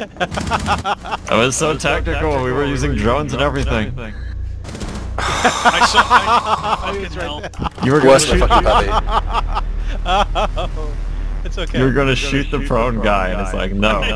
That was so tactical. We were using drones and everything. I He was right there. You were gonna What's the shoot. fucking puppy? Oh, it's okay. You were gonna shoot the prone guy, and it's like, no.